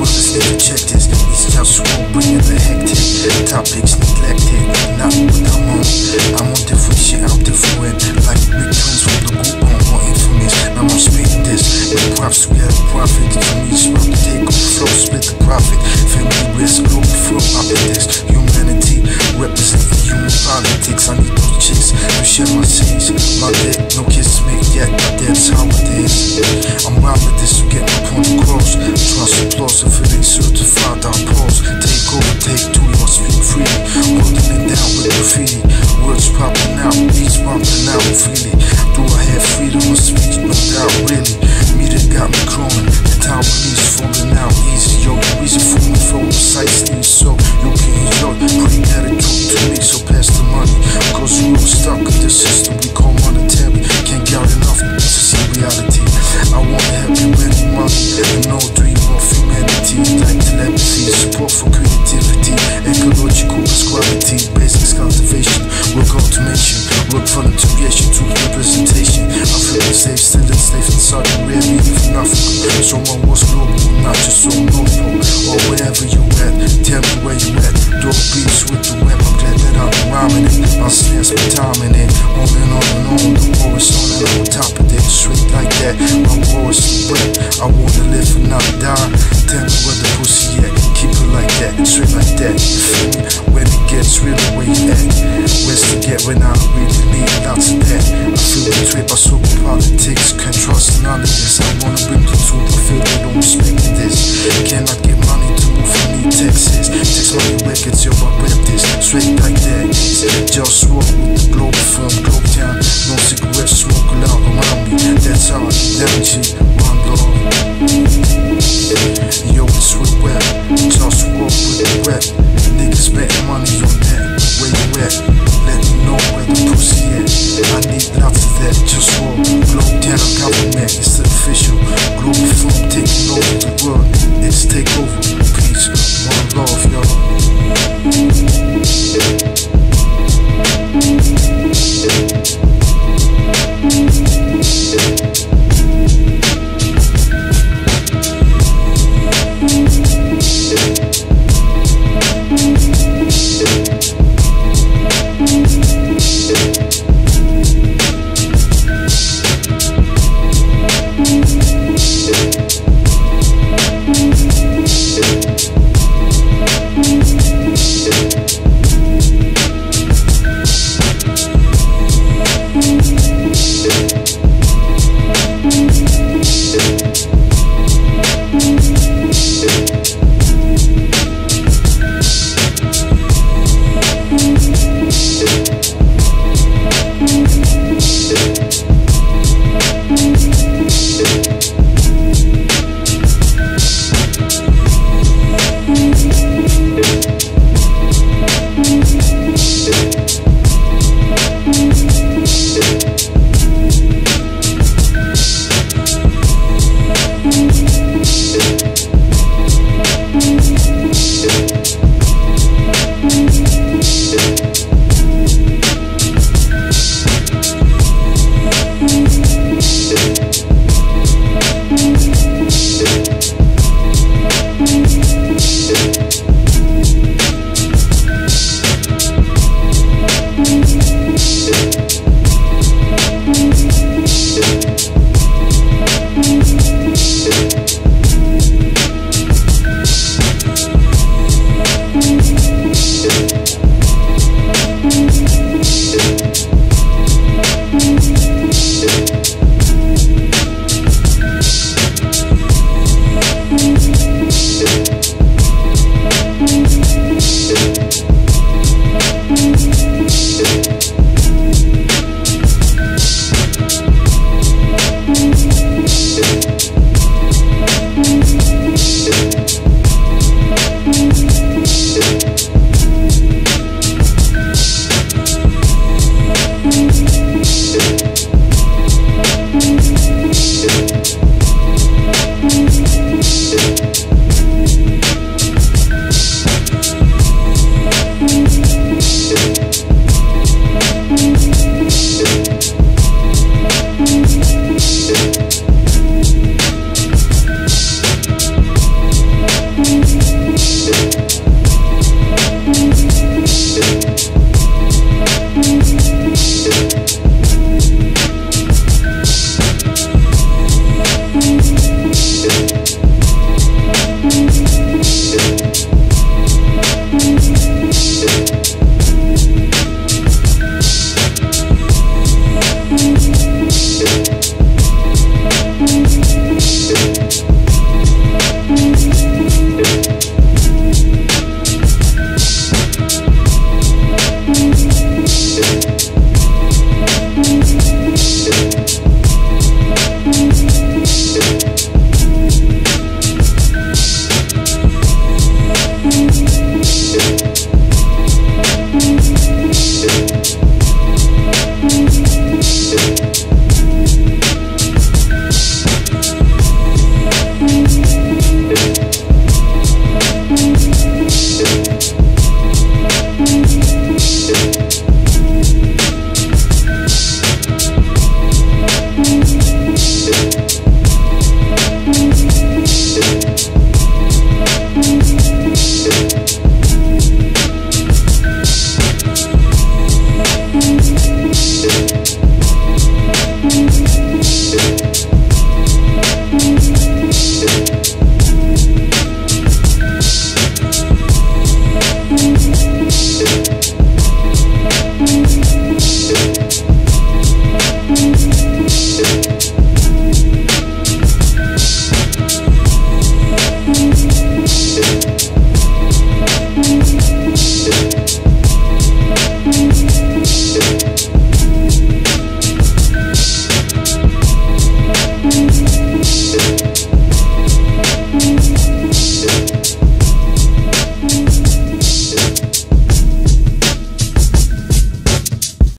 brothers need to check this. These JustWar bringing the hectic. Topics neglected, not what I'm on different shit, I'm different. Like big twins from the group on more infamous. Now I'm spitting this. With props together, profit. To me, it's about to take over flow, split the profit. Family risk, Globalfirm, up in this. Humanity, representing human politics. I need those chicks to share my scenes. My dick, no kids to make yet, but that's how it is. I'm rhyming with this to get my point across. Trust applause, if it ain't certified, I'll pause. Takeover, take two, you must speak freely. Holding it down with graffiti. Words popping out, beats popping out freely. Do I have freedom of speech? No doubt, really. Media got me crawling. The tower needs falling out easy, yo. The reason for me flow precisely so you can enjoy. Bring that a truth to me, so pass the money. Cause we're all stuck in the system we call monetary. Can't get enough to see reality. I wanna help you any money and no dream of humanity. Like telepathy, support for creativity, ecological equality, basics cultivation, work automation, work volunteeration, truth representation. I feel safe, still enslaved in Saudi Arabia, even Africa. Someone was global, not just so notable. Or wherever you at, tell me where you at. Dog beats with the web, I'm glad that I'm rhyming it. My snares be timing it, on and on and on. The war is on and I'm on top of it, straight like that. My war is too wet, I wanna live and not die. Tell me where the pussy at, keep it like that, straight like that. You feel me? When it gets real, where you at? Where's to get when I really need lots of that? I feel betrayed by super politics, can't trust none of this. I wanna bring the truth, I feel they don't respect this. Cannot get money to move from me, Texas. Text money records, yo, I rap this, straight like that. JustWar with the Globalfirm, Globetown. No cigarettes, smoke loud around me. That's how I get down, G. One love. Yo, it's with rap. JustWar with the rap. Niggas betting